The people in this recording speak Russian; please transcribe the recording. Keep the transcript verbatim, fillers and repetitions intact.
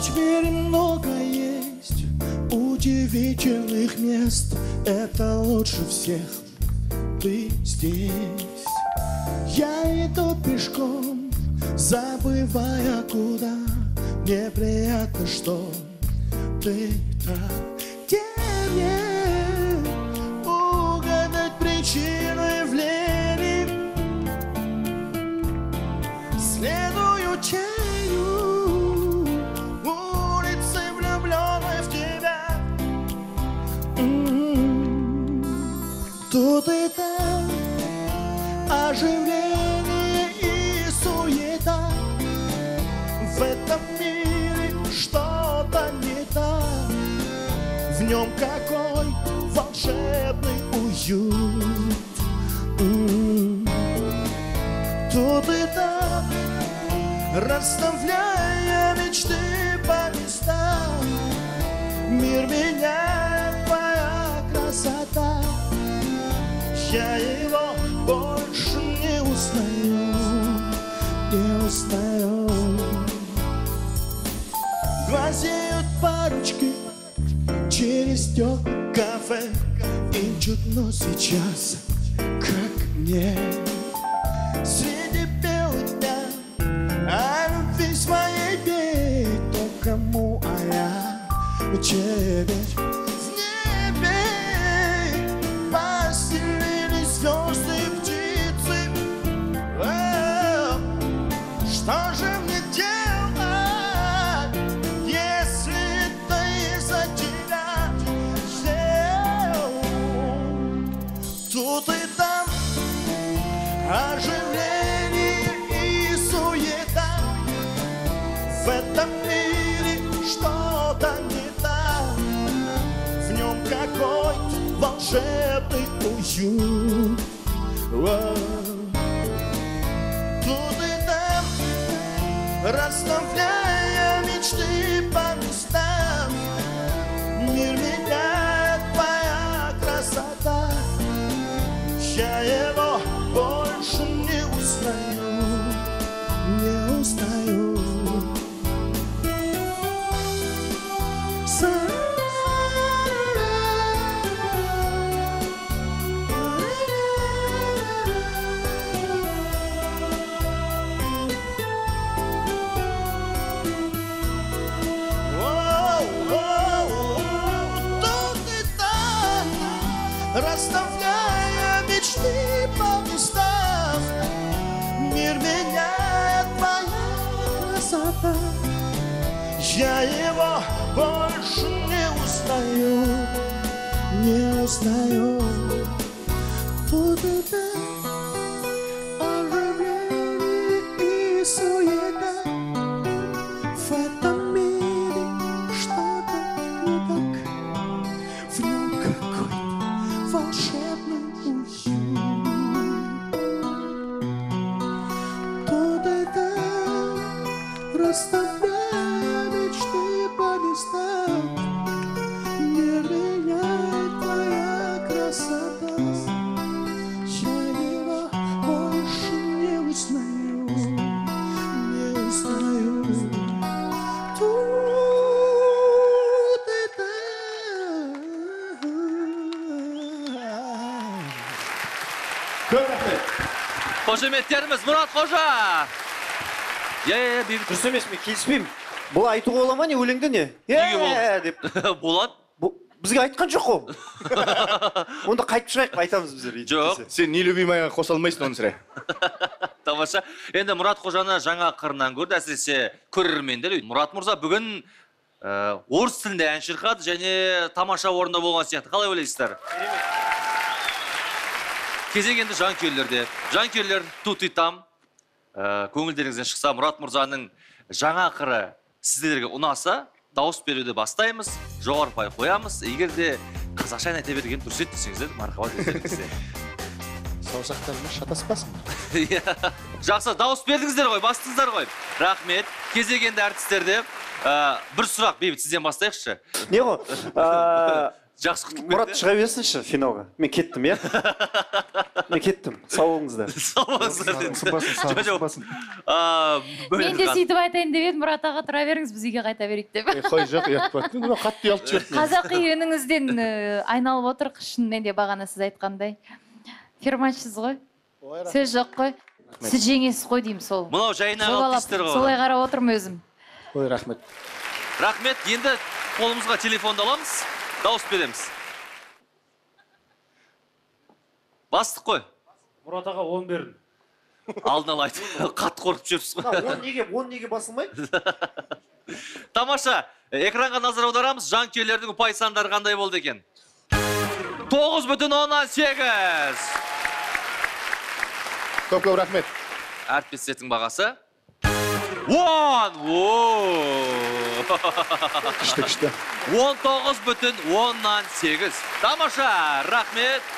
Хоть в мире много есть удивительных мест, это лучше всех ты здесь. Я иду пешком, забывая куда. Мне приятно, что ты там. Где мне угадать причину явлений? Следую тенью улицы, влюбленной в тебя. М-м-м. Тут и там оживление и суета. В этом мире что-то не так. В нем какой-то волшебный уют. М-м-м. Тут и там, расставляя мечты по местам, мир меняет твоя красота. Я его больше не узнаю, не узнаю. Глазеют парочки через стекла кафе. Им чудно сейчас, как мне. Среди бела дня о любви своей петь. То кому, а я тебе. В небе поселились звезды и птицы. О, что же мне делать, если это из-за тебя? Тут и там оживление и суета. В этом мире что-то не так. В нем какой-то волшебный уют. О. Тут и там, расставляя мечты по местам, мир меняет твоя красота. Я его больше не узнаю, не узнаю. Расставляя мечты по местам, мир меняет твоя красота. Я его больше не узнаю, не узнаю. Тут и там оживление и суета. В этом мире что-то не так. В нем какой-то волшебный уют. Тут и там, расставляя мечты по местам, мир меняет твоя красота. Я его больше не узнаю, не узнаю. Тут и там. Көп рахмет. Қошеметтеріміз Мұрат Қожа. Е, бейбіт. Дұрыс емес, мен келіспеймін. Бұл айтуға бола ма не, өлеңді не? Неге бол? Е, деп. Болады. Бізге айтқан жоқ қой. Онда қайтып шығайық, айтамыз біздер. Жоқ. Сен нелюбимаяға қоса алмайсың оны сірә. Тамаша. Енді Мұрат Қожаны жаңа қырынан көрді, әсіресе көрермендер. Мұрат Мұрза бүгін орыс тілінде ән шырқады және тамаша орында болған сияқты. Қалай ойлайсыздар? Кезегенді жанкүйерлерде. Жанкүйерлер тут и там. Көңілдеріңізден шықса, Мұрат Мұрзаның жаңа қыры сіздерге ұнаса, дауыс беруді бастаймыз, жоғары пай қоямыз. Егер де қазақша ән айта берген дұрыс еді десеңіздер, мархабат өздеріңізде. Саусақтарыңыз шатаспасын. Жақсы, дауыс бердіңіздер ғой, бастыңыздар ғой. Рахмет. Кезегенді әртістерде бір сұрақ, Бейбіт, сізден бастайықшы. Не ғой? Жақсы құттық Мұрат шыға берсінші финалға. Мен кеттім, е? Мен кеттім. Сау болыңыздар. Сау болыңыздар деді. Сынбасын, сау Жо- жо- сынбасын. А, Мен де сөйтіп айтайын деп едім, Мұрат аға тұра беріңіз, біз үйге қайта берейік деп. Е, Қой жоқ, ұятпады. Мына қатты ұялтып жіберді. Қазақи үніңізден э, айналып отыр, шынымен де бағана сіз айтқандай. Фермашсыз ғой, сөз жоқ қой. Сіз жеңесіз қой деймін сол. Мынау жайына Жобалап, қалыптыстыр ғой. солай қарап отырмын өзім. Ой, рахмет. Рахмет. Енді қолымызға телефонды аламыз. Дауыс береміз. Бастық қой. Мұрат аға он берін. Алдын ала айт. Қатты қорқып жүрсіз ғой. он неге, он неге басылмайды? Тамаша. Экранға назар аударамыз. Жанкүйерлердің ұпай сандары қандай болды екен? тоғыз бүтін оннан сегіз. Көп-көп рахмет. Әріптестердің бағасы. он! Күшті, күшті. он тоғыз бүтін оннан сегіз. Тамаша, рахмет.